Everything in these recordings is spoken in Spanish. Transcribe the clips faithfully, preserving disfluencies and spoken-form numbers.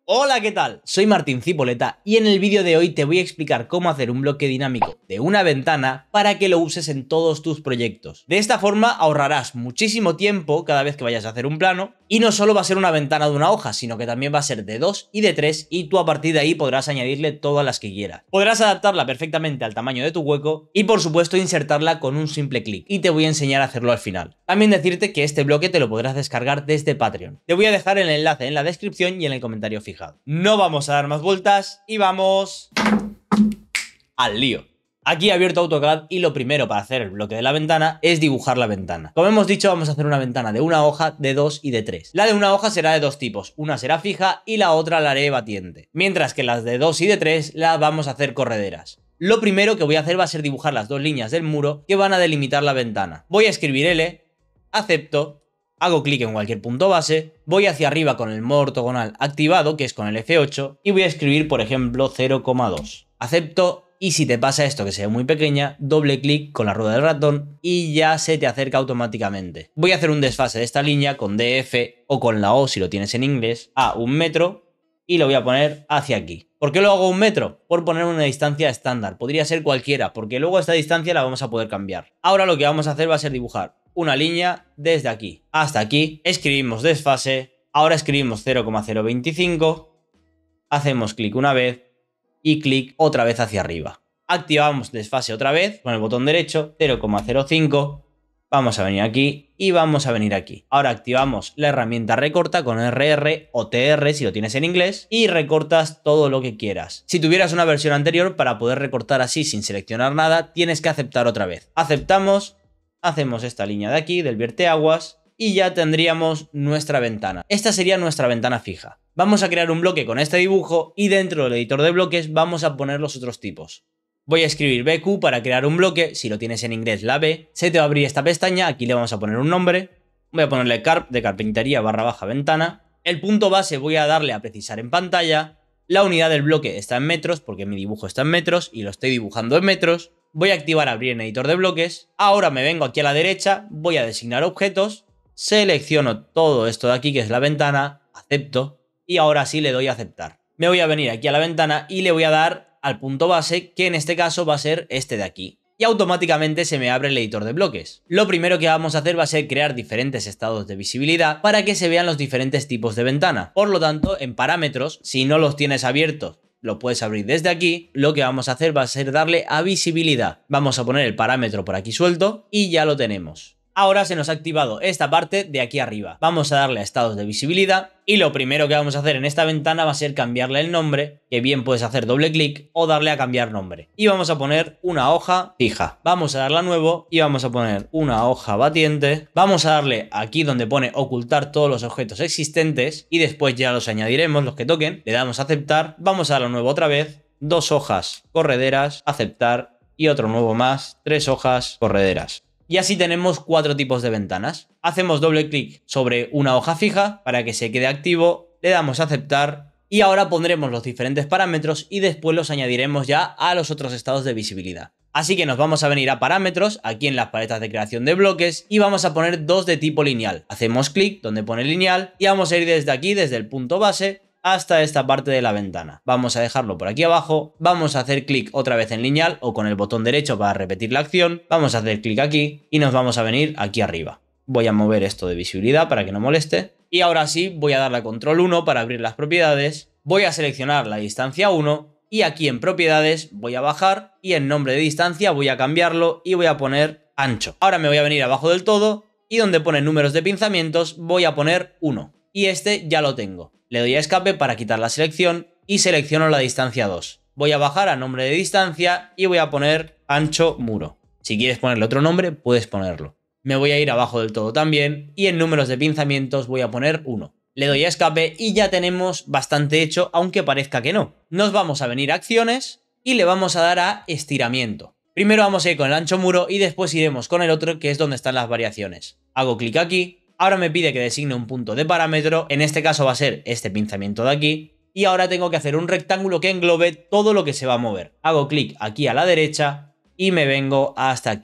Hola, ¿qué tal? Soy Martín Cipoleta y en el vídeo de hoy te voy a explicar cómo hacer un bloque dinámico de una ventana para que lo uses en todos tus proyectos. De esta forma ahorrarás muchísimo tiempo cada vez que vayas a hacer un plano y no solo va a ser una ventana de una hoja, sino que también va a ser de dos y de tres y tú a partir de ahí podrás añadirle todas las que quieras. Podrás adaptarla perfectamente al tamaño de tu hueco y por supuesto insertarla con un simple clic y te voy a enseñar a hacerlo al final. También decirte que este bloque te lo podrás descargar desde Patreon. Te voy a dejar el enlace en la descripción y en el comentario fijado. No vamos a dar más vueltas y vamos al lío. Aquí he abierto AutoCAD y lo primero para hacer el bloque de la ventana es dibujar la ventana. Como hemos dicho, vamos a hacer una ventana de una hoja, de dos y de tres. La de una hoja será de dos tipos, una será fija y la otra la haré batiente. Mientras que las de dos y de tres las vamos a hacer correderas. Lo primero que voy a hacer va a ser dibujar las dos líneas del muro que van a delimitar la ventana. Voy a escribir L, acepto. Hago clic en cualquier punto base, voy hacia arriba con el modo ortogonal activado, que es con el F ocho, y voy a escribir, por ejemplo, cero coma dos. Acepto, y si te pasa esto que sea muy pequeña, doble clic con la rueda del ratón y ya se te acerca automáticamente. Voy a hacer un desfase de esta línea con D F o con la O si lo tienes en inglés, a un metro, y lo voy a poner hacia aquí. ¿Por qué lo hago un metro? Por poner una distancia estándar. Podría ser cualquiera, porque luego esta distancia la vamos a poder cambiar. Ahora lo que vamos a hacer va a ser dibujar una línea desde aquí hasta aquí, escribimos desfase, ahora escribimos cero coma cero veinticinco, hacemos clic una vez y clic otra vez hacia arriba. Activamos desfase otra vez con el botón derecho, cero coma cero cinco, vamos a venir aquí y vamos a venir aquí. Ahora activamos la herramienta recorta con R R o T R si lo tienes en inglés y recortas todo lo que quieras. Si tuvieras una versión anterior, para poder recortar así sin seleccionar nada, tienes que aceptar otra vez. Aceptamos. Hacemos esta línea de aquí, del vierteaguas, y ya tendríamos nuestra ventana. Esta sería nuestra ventana fija. Vamos a crear un bloque con este dibujo y dentro del editor de bloques vamos a poner los otros tipos. Voy a escribir B Q para crear un bloque, si lo tienes en inglés la B, se te va a abrir esta pestaña, aquí le vamos a poner un nombre, voy a ponerle carp de carpintería barra baja ventana, el punto base voy a darle a precisar en pantalla, la unidad del bloque está en metros porque mi dibujo está en metros y lo estoy dibujando en metros. Voy a activar abrir en editor de bloques. Ahora me vengo aquí a la derecha, voy a designar objetos, selecciono todo esto de aquí que es la ventana, acepto y ahora sí le doy a aceptar. Me voy a venir aquí a la ventana y le voy a dar al punto base, que en este caso va a ser este de aquí. Y automáticamente se me abre el editor de bloques. Lo primero que vamos a hacer va a ser crear diferentes estados de visibilidad para que se vean los diferentes tipos de ventana. Por lo tanto, en parámetros, si no los tienes abiertos, lo puedes abrir desde aquí, lo que vamos a hacer va a ser darle a visibilidad. Vamos a poner el parámetro por aquí suelto y ya lo tenemos. Ahora se nos ha activado esta parte de aquí arriba. Vamos a darle a estados de visibilidad y lo primero que vamos a hacer en esta ventana va a ser cambiarle el nombre, que bien puedes hacer doble clic o darle a cambiar nombre. Y vamos a poner una hoja fija. Vamos a darle a nuevo y vamos a poner una hoja batiente. Vamos a darle aquí donde pone ocultar todos los objetos existentes y después ya los añadiremos, los que toquen. Le damos a aceptar. Vamos a darle a nuevo otra vez. Dos hojas correderas, aceptar y otro nuevo más. Tres hojas correderas. Y así tenemos cuatro tipos de ventanas. Hacemos doble clic sobre una hoja fija para que se quede activo, le damos a aceptar y ahora pondremos los diferentes parámetros y después los añadiremos ya a los otros estados de visibilidad. Así que nos vamos a venir a parámetros, aquí en las paletas de creación de bloques y vamos a poner dos de tipo lineal. Hacemos clic donde pone lineal y vamos a ir desde aquí, desde el punto base, hasta esta parte de la ventana. Vamos a dejarlo por aquí abajo, vamos a hacer clic otra vez en lineal o con el botón derecho para repetir la acción, vamos a hacer clic aquí y nos vamos a venir aquí arriba. Voy a mover esto de visibilidad para que no moleste y ahora sí voy a darle a control uno para abrir las propiedades, voy a seleccionar la distancia uno y aquí en propiedades voy a bajar y en nombre de distancia voy a cambiarlo y voy a poner ancho. Ahora me voy a venir abajo del todo y donde pone números de pinzamientos voy a poner uno y este ya lo tengo. Le doy a escape para quitar la selección y selecciono la distancia dos. Voy a bajar a nombre de distancia y voy a poner ancho muro. Si quieres ponerle otro nombre, puedes ponerlo. Me voy a ir abajo del todo también y en números de pinzamientos voy a poner uno. Le doy a escape y ya tenemos bastante hecho, aunque parezca que no. Nos vamos a venir a acciones y le vamos a dar a estiramiento. Primero vamos a ir con el ancho muro y después iremos con el otro, que es donde están las variaciones. Hago clic aquí. Ahora me pide que designe un punto de parámetro, en este caso va a ser este pinzamiento de aquí, y ahora tengo que hacer un rectángulo que englobe todo lo que se va a mover. Hago clic aquí a la derecha y me vengo hasta aquí.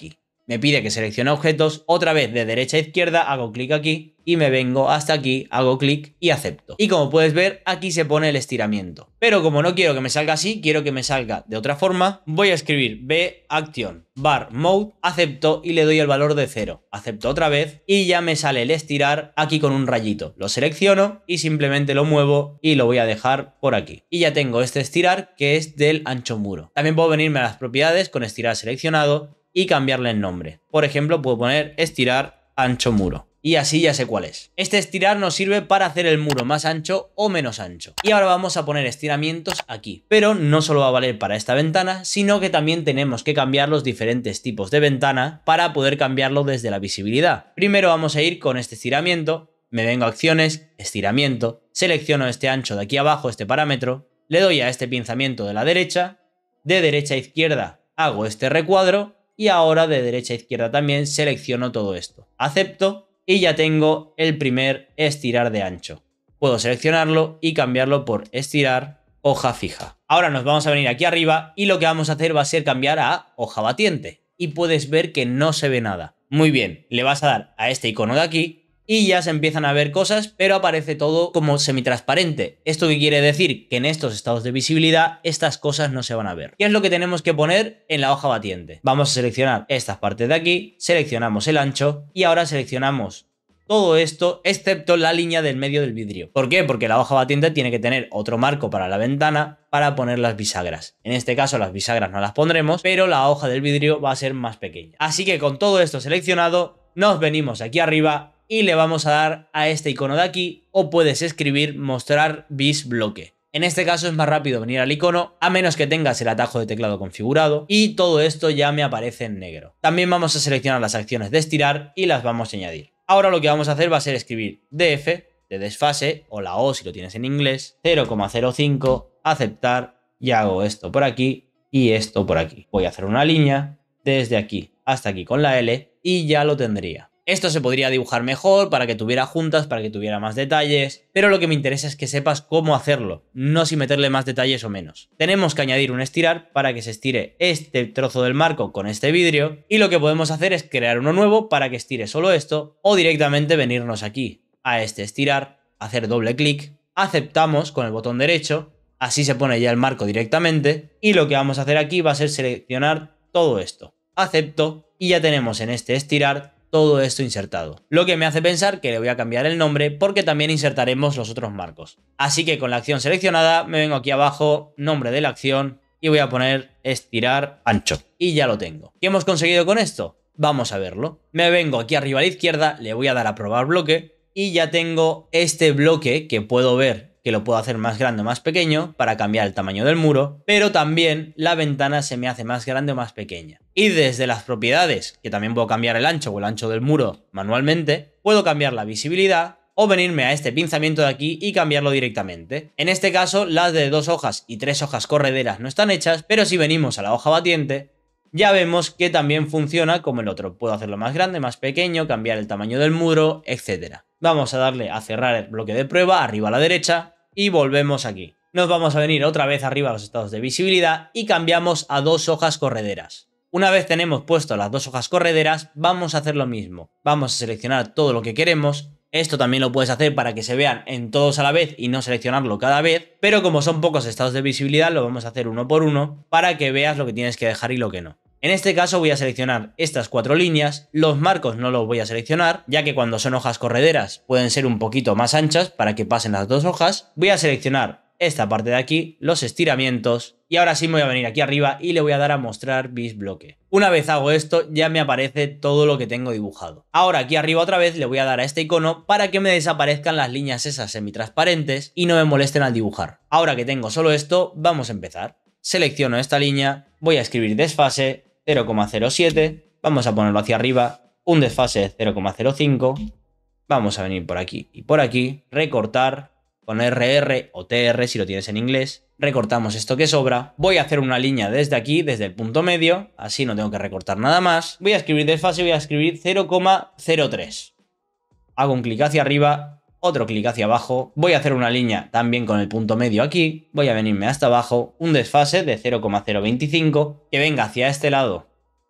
me pide que seleccione objetos, otra vez de derecha a izquierda, hago clic aquí y me vengo hasta aquí, hago clic y acepto. Y como puedes ver, aquí se pone el estiramiento. Pero como no quiero que me salga así, quiero que me salga de otra forma, voy a escribir B action bar mode, acepto y le doy el valor de cero. Acepto otra vez y ya me sale el estirar aquí con un rayito. Lo selecciono y simplemente lo muevo y lo voy a dejar por aquí. Y ya tengo este estirar que es del ancho muro. También puedo venirme a las propiedades con estirar seleccionado y cambiarle el nombre. Por ejemplo, puedo poner estirar ancho muro. Y así ya sé cuál es. Este estirar nos sirve para hacer el muro más ancho o menos ancho. Y ahora vamos a poner estiramientos aquí. Pero no solo va a valer para esta ventana, sino que también tenemos que cambiar los diferentes tipos de ventana para poder cambiarlo desde la visibilidad. Primero vamos a ir con este estiramiento. Me vengo a acciones, estiramiento, selecciono este ancho de aquí abajo, este parámetro, le doy a este pinzamiento de la derecha, de derecha a izquierda hago este recuadro y ahora de derecha a izquierda también selecciono todo esto. Acepto y ya tengo el primer estirar de ancho. Puedo seleccionarlo y cambiarlo por estirar hoja fija. Ahora nos vamos a venir aquí arriba y lo que vamos a hacer va a ser cambiar a hoja batiente. Y puedes ver que no se ve nada. Muy bien, le vas a dar a este icono de aquí y ya se empiezan a ver cosas, pero aparece todo como semitransparente. ¿Esto qué quiere decir? Que en estos estados de visibilidad estas cosas no se van a ver. ¿Qué es lo que tenemos que poner en la hoja batiente? Vamos a seleccionar estas partes de aquí, seleccionamos el ancho y ahora seleccionamos todo esto excepto la línea del medio del vidrio. ¿Por qué? Porque la hoja batiente tiene que tener otro marco para la ventana para poner las bisagras. En este caso las bisagras no las pondremos, pero la hoja del vidrio va a ser más pequeña. Así que con todo esto seleccionado, nos venimos aquí arriba y le vamos a dar a este icono de aquí, o puedes escribir mostrar bis bloque. En este caso es más rápido venir al icono, a menos que tengas el atajo de teclado configurado, y todo esto ya me aparece en negro. También vamos a seleccionar las acciones de estirar y las vamos a añadir. Ahora lo que vamos a hacer va a ser escribir df, de desfase, o la O si lo tienes en inglés, cero coma cero cinco, aceptar, y hago esto por aquí y esto por aquí. Voy a hacer una línea desde aquí hasta aquí con la L y ya lo tendría. Esto se podría dibujar mejor para que tuviera juntas, para que tuviera más detalles, pero lo que me interesa es que sepas cómo hacerlo, no si meterle más detalles o menos. Tenemos que añadir un estirar para que se estire este trozo del marco con este vidrio, y lo que podemos hacer es crear uno nuevo para que estire solo esto, o directamente venirnos aquí a este estirar, hacer doble clic, aceptamos con el botón derecho, así se pone ya el marco directamente, y lo que vamos a hacer aquí va a ser seleccionar todo esto. Acepto y ya tenemos en este estirar todo esto insertado. Lo que me hace pensar que le voy a cambiar el nombre porque también insertaremos los otros marcos. Así que con la acción seleccionada me vengo aquí abajo, nombre de la acción, y voy a poner estirar ancho. Y ya lo tengo. ¿Qué hemos conseguido con esto? Vamos a verlo. Me vengo aquí arriba a la izquierda, le voy a dar a probar bloque y ya tengo este bloque que puedo ver que lo puedo hacer más grande o más pequeño para cambiar el tamaño del muro, pero también la ventana se me hace más grande o más pequeña. Y desde las propiedades, que también puedo cambiar el ancho o el ancho del muro manualmente, puedo cambiar la visibilidad o venirme a este pinzamiento de aquí y cambiarlo directamente. En este caso, las de dos hojas y tres hojas correderas no están hechas, pero si venimos a la hoja batiente, ya vemos que también funciona como el otro. Puedo hacerlo más grande, más pequeño, cambiar el tamaño del muro, etcétera. Vamos a darle a cerrar el bloque de prueba, arriba a la derecha, y volvemos aquí. Nos vamos a venir otra vez arriba a los estados de visibilidad y cambiamos a dos hojas correderas. Una vez tenemos puesto las dos hojas correderas, vamos a hacer lo mismo. Vamos a seleccionar todo lo que queremos. Esto también lo puedes hacer para que se vean en todos a la vez y no seleccionarlo cada vez, pero como son pocos estados de visibilidad, lo vamos a hacer uno por uno para que veas lo que tienes que dejar y lo que no. En este caso voy a seleccionar estas cuatro líneas, los marcos no los voy a seleccionar, ya que cuando son hojas correderas pueden ser un poquito más anchas para que pasen las dos hojas. Voy a seleccionar esta parte de aquí, los estiramientos, y ahora sí me voy a venir aquí arriba y le voy a dar a mostrar bis bloque. Una vez hago esto ya me aparece todo lo que tengo dibujado. Ahora aquí arriba otra vez le voy a dar a este icono para que me desaparezcan las líneas esas semitransparentes y no me molesten al dibujar. Ahora que tengo solo esto, vamos a empezar. Selecciono esta línea, voy a escribir desfase cero coma cero siete, vamos a ponerlo hacia arriba, un desfase de cero coma cero cinco, vamos a venir por aquí y por aquí, recortar con R R o T R si lo tienes en inglés, recortamos esto que sobra, voy a hacer una línea desde aquí, desde el punto medio, así no tengo que recortar nada más, voy a escribir desfase y voy a escribir cero coma cero tres, hago un clic hacia arriba, otro clic hacia abajo, voy a hacer una línea también con el punto medio aquí, voy a venirme hasta abajo, un desfase de cero coma cero veinticinco, que venga hacia este lado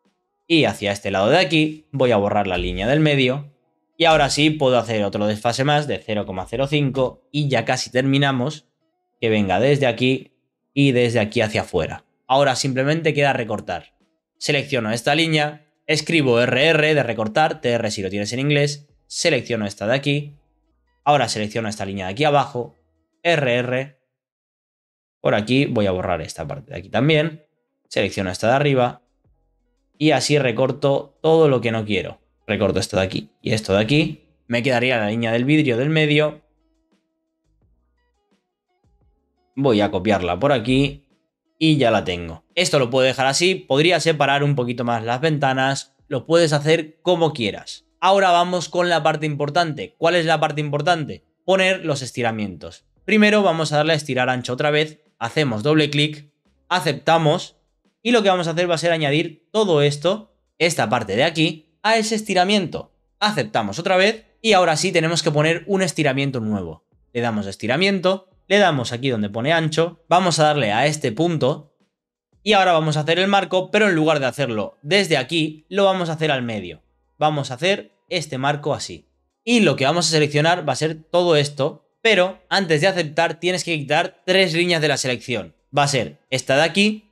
y hacia este lado de aquí voy a borrar la línea del medio. Y ahora sí puedo hacer otro desfase más de cero coma cero cinco y ya casi terminamos, que venga desde aquí y desde aquí hacia afuera. Ahora simplemente queda recortar. Selecciono esta línea, escribo R R de recortar, T R si lo tienes en inglés, selecciono esta de aquí, ahora selecciono esta línea de aquí abajo, R R, por aquí voy a borrar esta parte de aquí también, selecciono esta de arriba y así recorto todo lo que no quiero. Recorto esto de aquí y esto de aquí, me quedaría la línea del vidrio del medio, voy a copiarla por aquí y ya la tengo. Esto lo puedo dejar así, podría separar un poquito más las ventanas, lo puedes hacer como quieras. Ahora vamos con la parte importante. ¿Cuál es la parte importante? Poner los estiramientos. Primero vamos a darle a estirar ancho otra vez, hacemos doble clic, aceptamos y lo que vamos a hacer va a ser añadir todo esto, esta parte de aquí, a ese estiramiento. Aceptamos otra vez y ahora sí tenemos que poner un estiramiento nuevo. Le damos a estiramiento, le damos aquí donde pone ancho, vamos a darle a este punto y ahora vamos a hacer el marco, pero en lugar de hacerlo desde aquí, lo vamos a hacer al medio. Vamos a hacer este marco así. Y lo que vamos a seleccionar va a ser todo esto, pero antes de aceptar tienes que quitar tres líneas de la selección. Va a ser esta de aquí,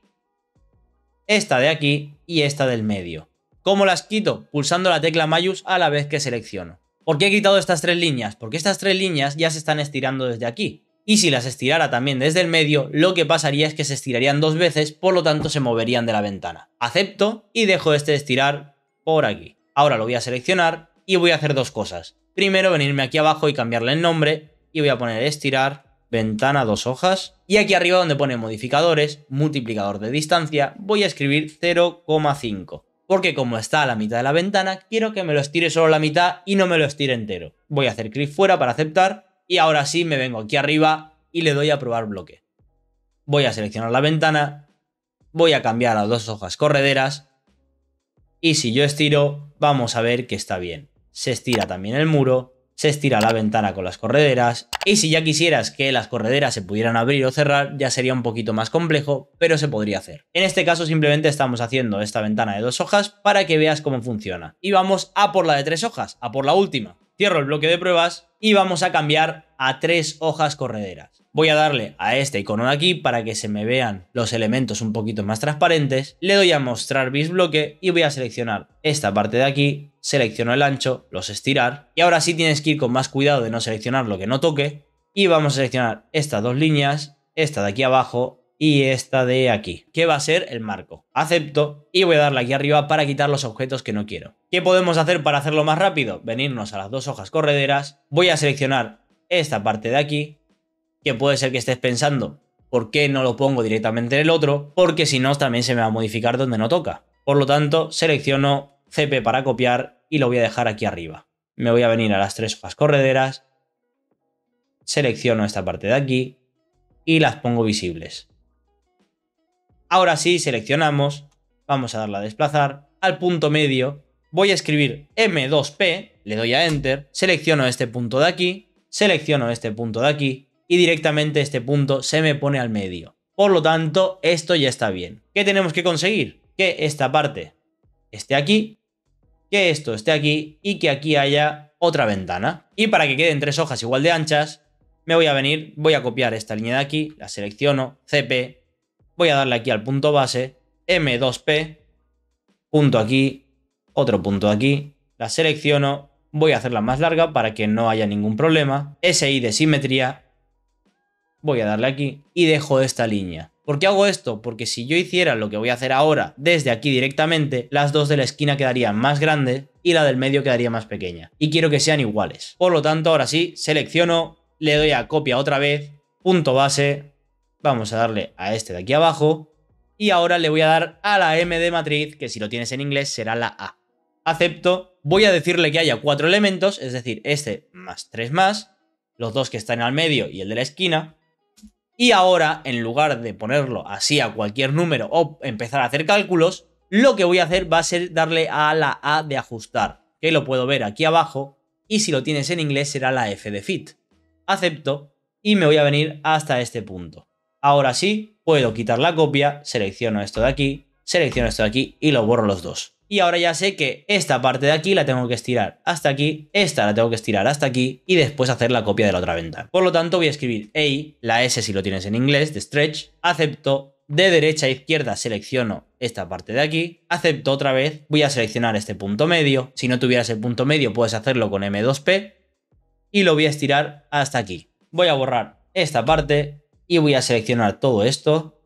esta de aquí y esta del medio. ¿Cómo las quito? Pulsando la tecla mayús a la vez que selecciono. ¿Por qué he quitado estas tres líneas? Porque estas tres líneas ya se están estirando desde aquí. Y si las estirara también desde el medio, lo que pasaría es que se estirarían dos veces, por lo tanto se moverían de la ventana. Acepto y dejo este de estirar por aquí. Ahora lo voy a seleccionar y voy a hacer dos cosas. Primero venirme aquí abajo y cambiarle el nombre y voy a poner estirar, ventana dos hojas. Y aquí arriba donde pone modificadores, multiplicador de distancia, voy a escribir cero coma cinco. Porque como está a la mitad de la ventana, quiero que me lo estire solo la mitad y no me lo estire entero. Voy a hacer clic fuera para aceptar y ahora sí me vengo aquí arriba y le doy a probar bloque. Voy a seleccionar la ventana, voy a cambiar a dos hojas correderas y si yo estiro, vamos a ver que está bien. Se estira también el muro, se estira la ventana con las correderas y si ya quisieras que las correderas se pudieran abrir o cerrar ya sería un poquito más complejo, pero se podría hacer. En este caso simplemente estamos haciendo esta ventana de dos hojas para que veas cómo funciona. Y vamos a por la de tres hojas, a por la última. Cierro el bloque de pruebas y vamos a cambiar a tres hojas correderas. Voy a darle a este icono de aquí para que se me vean los elementos un poquito más transparentes. Le doy a mostrar bisbloque y voy a seleccionar esta parte de aquí. Selecciono el ancho, los estirar. Y ahora sí tienes que ir con más cuidado de no seleccionar lo que no toque. Y vamos a seleccionar estas dos líneas, esta de aquí abajo y esta de aquí, que va a ser el marco. Acepto y voy a darle aquí arriba para quitar los objetos que no quiero. ¿Qué podemos hacer para hacerlo más rápido? Venirnos a las dos hojas correderas. Voy a seleccionar esta parte de aquí, que puede ser que estés pensando ¿por qué no lo pongo directamente en el otro? Porque si no también se me va a modificar donde no toca. Por lo tanto, selecciono C P para copiar y lo voy a dejar aquí arriba. Me voy a venir a las tres hojas correderas, selecciono esta parte de aquí y las pongo visibles. Ahora sí, seleccionamos, vamos a darle a desplazar, al punto medio, voy a escribir M dos P, le doy a Enter, selecciono este punto de aquí, selecciono este punto de aquí, y directamente este punto se me pone al medio. Por lo tanto, esto ya está bien. ¿Qué tenemos que conseguir? Que esta parte esté aquí, que esto esté aquí y que aquí haya otra ventana. Y para que queden tres hojas igual de anchas, me voy a venir, voy a copiar esta línea de aquí, la selecciono, C P, voy a darle aquí al punto base, M dos P, punto aquí, otro punto aquí, la selecciono, voy a hacerla más larga para que no haya ningún problema, S I de simetría, voy a darle aquí y dejo esta línea. ¿Por qué hago esto? Porque si yo hiciera lo que voy a hacer ahora desde aquí directamente, las dos de la esquina quedarían más grandes y la del medio quedaría más pequeña. Y quiero que sean iguales. Por lo tanto, ahora sí, selecciono, le doy a copia otra vez, punto base, vamos a darle a este de aquí abajo y ahora le voy a dar a la M de matriz, que si lo tienes en inglés será la A. Acepto, voy a decirle que haya cuatro elementos, es decir, este más tres más, los dos que están al medio y el de la esquina. Y ahora, en lugar de ponerlo así a cualquier número o empezar a hacer cálculos, lo que voy a hacer va a ser darle a la A de ajustar, que lo puedo ver aquí abajo, y si lo tienes en inglés será la F de fit. Acepto y me voy a venir hasta este punto. Ahora sí, puedo quitar la copia, selecciono esto de aquí, selecciono esto de aquí y lo borro los dos. Y ahora ya sé que esta parte de aquí la tengo que estirar hasta aquí, esta la tengo que estirar hasta aquí y después hacer la copia de la otra ventana. Por lo tanto voy a escribir A, la S si lo tienes en inglés, de stretch, acepto, de derecha a izquierda selecciono esta parte de aquí, acepto otra vez, voy a seleccionar este punto medio, si no tuvieras el punto medio puedes hacerlo con eme dos pe y lo voy a estirar hasta aquí. Voy a borrar esta parte y voy a seleccionar todo esto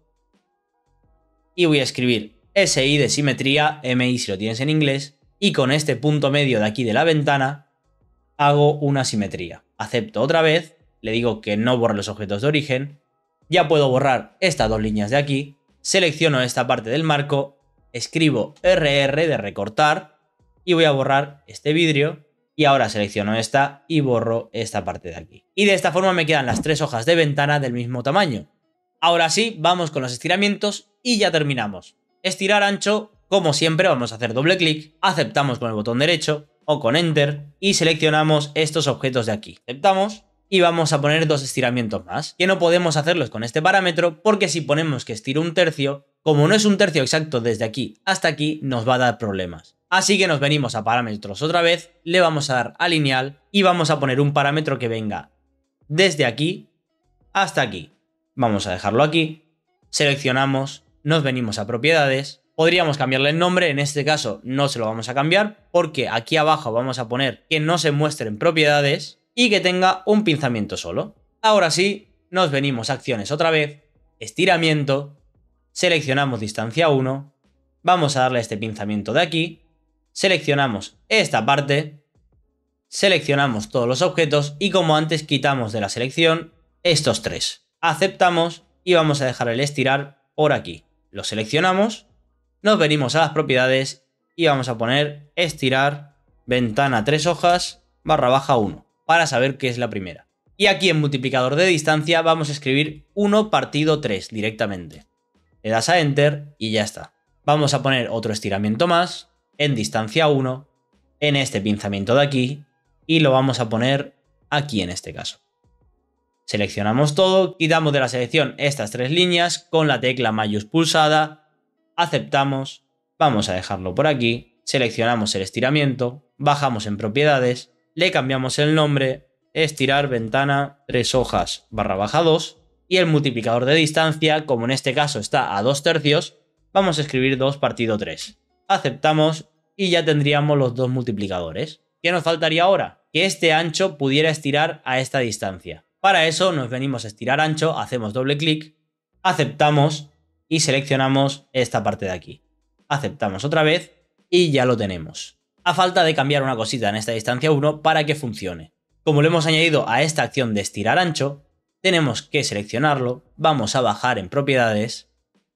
y voy a escribir ese i de simetría, eme i si lo tienes en inglés, y con este punto medio de aquí de la ventana hago una simetría. Acepto otra vez, le digo que no borre los objetos de origen, ya puedo borrar estas dos líneas de aquí, selecciono esta parte del marco, escribo erre erre de recortar y voy a borrar este vidrio y ahora selecciono esta y borro esta parte de aquí. Y de esta forma me quedan las tres hojas de ventana del mismo tamaño. Ahora sí, vamos con los estiramientos y ya terminamos. Estirar ancho, como siempre vamos a hacer doble clic, aceptamos con el botón derecho o con enter y seleccionamos estos objetos de aquí. Aceptamos y vamos a poner dos estiramientos más, que no podemos hacerlos con este parámetro porque si ponemos que estiro un tercio, como no es un tercio exacto desde aquí hasta aquí, nos va a dar problemas. Así que nos venimos a parámetros otra vez, le vamos a dar a lineal y vamos a poner un parámetro que venga desde aquí hasta aquí. Vamos a dejarlo aquí, seleccionamos, nos venimos a propiedades, podríamos cambiarle el nombre, en este caso no se lo vamos a cambiar porque aquí abajo vamos a poner que no se muestre en propiedades y que tenga un pinzamiento solo. Ahora sí, nos venimos a acciones otra vez, estiramiento, seleccionamos distancia uno, vamos a darle este pinzamiento de aquí, seleccionamos esta parte, seleccionamos todos los objetos y como antes quitamos de la selección estos tres. Aceptamos y vamos a dejar el estirar por aquí. Lo seleccionamos, nos venimos a las propiedades y vamos a poner estirar ventana tres hojas barra baja uno para saber qué es la primera. Y aquí en multiplicador de distancia vamos a escribir uno partido tres directamente. Le das a enter y ya está. Vamos a poner otro estiramiento más en distancia uno en este pinzamiento de aquí y lo vamos a poner aquí en este caso. Seleccionamos todo, quitamos de la selección estas tres líneas con la tecla mayús pulsada, aceptamos, vamos a dejarlo por aquí, seleccionamos el estiramiento, bajamos en propiedades, le cambiamos el nombre, estirar ventana tres hojas barra baja dos y el multiplicador de distancia, como en este caso está a dos tercios, vamos a escribir dos partido tres. Aceptamos y ya tendríamos los dos multiplicadores. ¿Qué nos faltaría ahora? Que este ancho pudiera estirar a esta distancia. Para eso nos venimos a estirar ancho, hacemos doble clic, aceptamos y seleccionamos esta parte de aquí. Aceptamos otra vez y ya lo tenemos. A falta de cambiar una cosita en esta distancia uno para que funcione. Como lo hemos añadido a esta acción de estirar ancho, tenemos que seleccionarlo, vamos a bajar en propiedades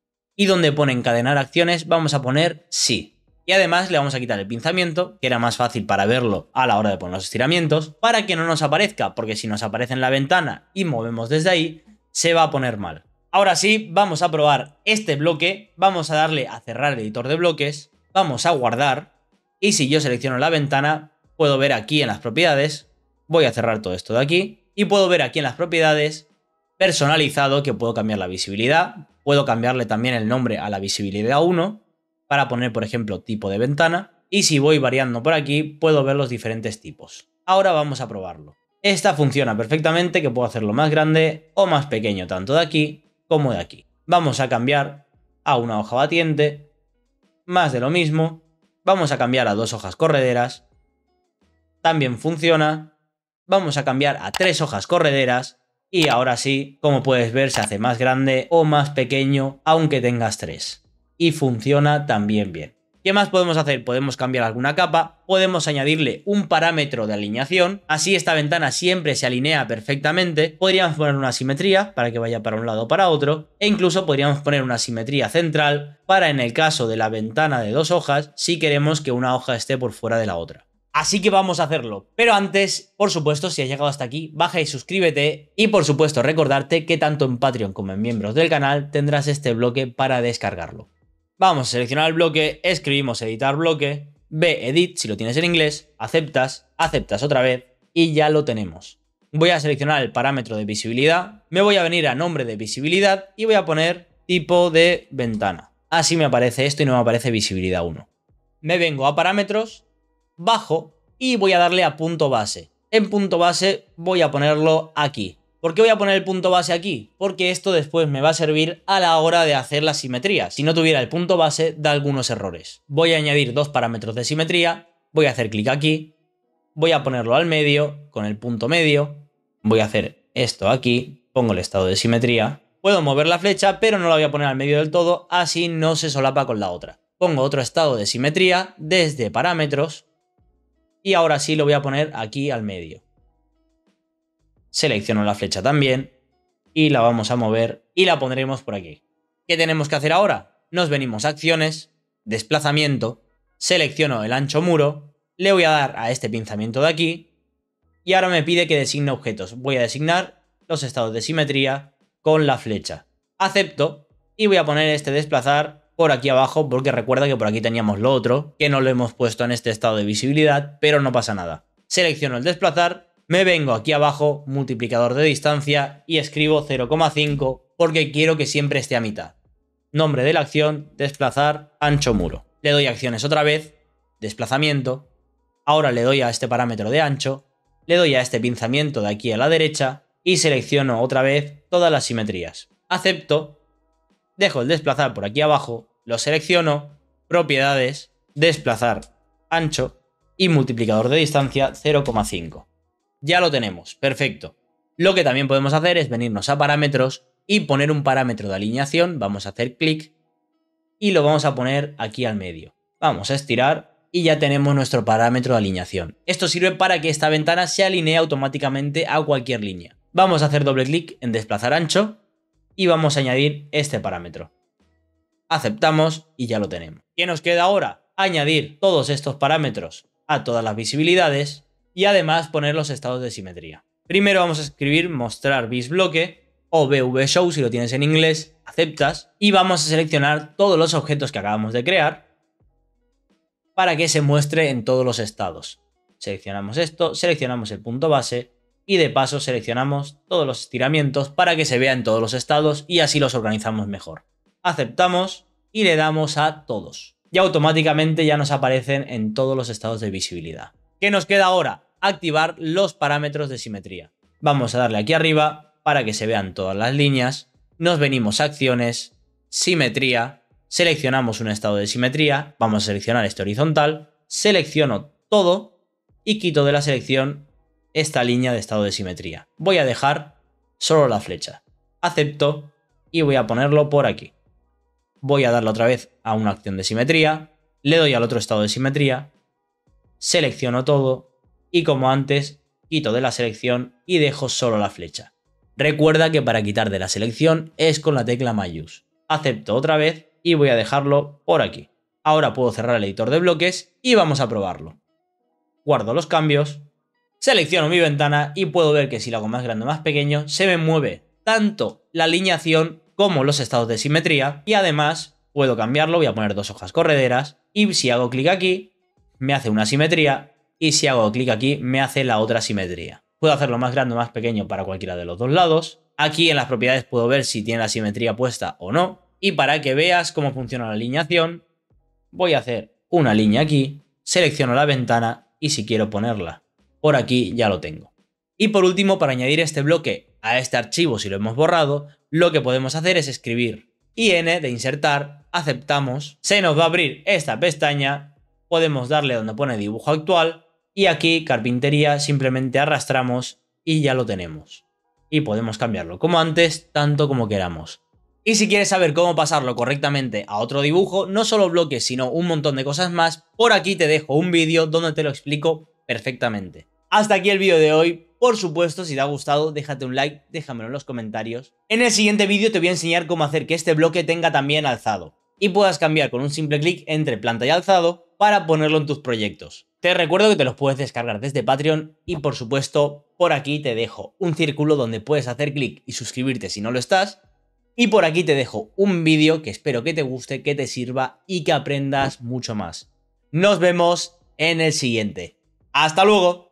y donde pone encadenar acciones vamos a poner sí. Y además le vamos a quitar el pinzamiento, que era más fácil para verlo a la hora de poner los estiramientos, para que no nos aparezca, porque si nos aparece en la ventana y movemos desde ahí, se va a poner mal. Ahora sí, vamos a probar este bloque, vamos a darle a cerrar el editor de bloques, vamos a guardar, y si yo selecciono la ventana, puedo ver aquí en las propiedades, voy a cerrar todo esto de aquí, y puedo ver aquí en las propiedades, personalizado, que puedo cambiar la visibilidad, puedo cambiarle también el nombre a la visibilidad uno, para poner, por ejemplo, tipo de ventana. Y si voy variando por aquí, puedo ver los diferentes tipos. Ahora vamos a probarlo. Esta funciona perfectamente, que puedo hacerlo más grande o más pequeño, tanto de aquí como de aquí. Vamos a cambiar a una hoja batiente, más de lo mismo. Vamos a cambiar a dos hojas correderas. También funciona. Vamos a cambiar a tres hojas correderas. Y ahora sí, como puedes ver, se hace más grande o más pequeño, aunque tengas tres. Y funciona también bien. ¿Qué más podemos hacer? Podemos cambiar alguna capa, podemos añadirle un parámetro de alineación, así esta ventana siempre se alinea perfectamente, podríamos poner una simetría para que vaya para un lado o para otro, e incluso podríamos poner una simetría central para en el caso de la ventana de dos hojas, si queremos que una hoja esté por fuera de la otra. Así que vamos a hacerlo, pero antes, por supuesto, si has llegado hasta aquí, baja y suscríbete y por supuesto recordarte que tanto en Patreon como en miembros del canal tendrás este bloque para descargarlo. Vamos a seleccionar el bloque, escribimos editar bloque, ve edit si lo tienes en inglés, aceptas, aceptas otra vez y ya lo tenemos. Voy a seleccionar el parámetro de visibilidad, me voy a venir a nombre de visibilidad y voy a poner tipo de ventana. Así me aparece esto y no me aparece visibilidad uno. Me vengo a parámetros, bajo y voy a darle a punto base. En punto base voy a ponerlo aquí. ¿Por qué voy a poner el punto base aquí? Porque esto después me va a servir a la hora de hacer la simetría. Si no tuviera el punto base, da algunos errores. Voy a añadir dos parámetros de simetría, voy a hacer clic aquí, voy a ponerlo al medio con el punto medio, voy a hacer esto aquí, pongo el estado de simetría, puedo mover la flecha, pero no la voy a poner al medio del todo, así no se solapa con la otra. Pongo otro estado de simetría desde parámetros y ahora sí lo voy a poner aquí al medio. Selecciono la flecha también y la vamos a mover y la pondremos por aquí. ¿Qué tenemos que hacer ahora? Nos venimos a acciones, desplazamiento, selecciono el ancho muro, le voy a dar a este pinzamiento de aquí y ahora me pide que designe objetos. Voy a designar los estados de simetría con la flecha. Acepto y voy a poner este desplazar por aquí abajo porque recuerda que por aquí teníamos lo otro que no lo hemos puesto en este estado de visibilidad, pero no pasa nada. Selecciono el desplazar. Me vengo aquí abajo, multiplicador de distancia, y escribo cero coma cinco porque quiero que siempre esté a mitad. Nombre de la acción, desplazar, ancho muro. Le doy acciones otra vez, desplazamiento. Ahora le doy a este parámetro de ancho, le doy a este pinzamiento de aquí a la derecha y selecciono otra vez todas las simetrías. Acepto, dejo el desplazar por aquí abajo, lo selecciono, propiedades, desplazar, ancho y multiplicador de distancia cero coma cinco. Ya lo tenemos, perfecto. Lo que también podemos hacer es venirnos a parámetros y poner un parámetro de alineación. Vamos a hacer clic y lo vamos a poner aquí al medio. Vamos a estirar y ya tenemos nuestro parámetro de alineación. Esto sirve para que esta ventana se alinee automáticamente a cualquier línea. Vamos a hacer doble clic en desplazar ancho y vamos a añadir este parámetro. Aceptamos y ya lo tenemos. ¿Qué nos queda ahora? Añadir todos estos parámetros a todas las visibilidades y además poner los estados de simetría. Primero vamos a escribir mostrar bisbloque o bvshow si lo tienes en inglés, aceptas y vamos a seleccionar todos los objetos que acabamos de crear para que se muestre en todos los estados. Seleccionamos esto, seleccionamos el punto base y de paso seleccionamos todos los estiramientos para que se vea en todos los estados y así los organizamos mejor. Aceptamos y le damos a todos. Y automáticamente ya nos aparecen en todos los estados de visibilidad. ¿Qué nos queda ahora? Activar los parámetros de simetría. Vamos a darle aquí arriba para que se vean todas las líneas. Nos venimos a acciones, simetría, seleccionamos un estado de simetría, vamos a seleccionar este horizontal, selecciono todo y quito de la selección esta línea de estado de simetría. Voy a dejar solo la flecha. Acepto y voy a ponerlo por aquí. Voy a darle otra vez a una acción de simetría, le doy al otro estado de simetría, selecciono todo y como antes quito de la selección y dejo solo la flecha. Recuerda que para quitar de la selección es con la tecla mayús. Acepto otra vez y voy a dejarlo por aquí. Ahora puedo cerrar el editor de bloques y vamos a probarlo. Guardo los cambios, selecciono mi ventana y puedo ver que si lo hago más grande o más pequeño se me mueve tanto la alineación como los estados de simetría y además puedo cambiarlo, voy a poner dos hojas correderas y si hago clic aquí me hace una simetría y si hago clic aquí me hace la otra simetría. Puedo hacerlo más grande o más pequeño para cualquiera de los dos lados. Aquí en las propiedades puedo ver si tiene la simetría puesta o no. Y para que veas cómo funciona la alineación, voy a hacer una línea aquí, selecciono la ventana y si quiero ponerla por aquí ya lo tengo. Y por último, para añadir este bloque a este archivo si lo hemos borrado, lo que podemos hacer es escribir in de insertar, aceptamos, se nos va a abrir esta pestaña, podemos darle donde pone dibujo actual y aquí carpintería simplemente arrastramos y ya lo tenemos. Y podemos cambiarlo como antes, tanto como queramos. Y si quieres saber cómo pasarlo correctamente a otro dibujo, no solo bloques sino un montón de cosas más, por aquí te dejo un vídeo donde te lo explico perfectamente. Hasta aquí el vídeo de hoy. Por supuesto, si te ha gustado, déjate un like, déjamelo en los comentarios. En el siguiente vídeo te voy a enseñar cómo hacer que este bloque tenga también alzado y puedas cambiar con un simple clic entre planta y alzado para ponerlo en tus proyectos. Te recuerdo que te los puedes descargar desde Patreon y por supuesto por aquí te dejo un círculo donde puedes hacer clic y suscribirte si no lo estás. Y por aquí te dejo un vídeo que espero que te guste, que te sirva y que aprendas mucho más. Nos vemos en el siguiente. ¡Hasta luego!